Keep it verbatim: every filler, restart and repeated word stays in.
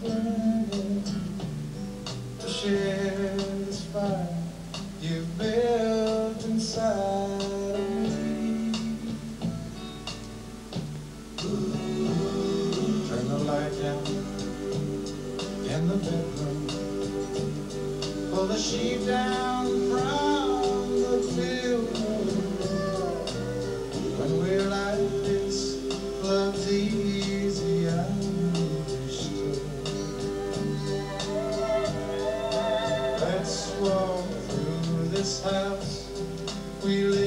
burning to share this fire you've built inside of me. Turn the light down in the bedroom, pull the sheet down from the pillow. When we're like this, love's easy, I understood. Let's walk through this house we live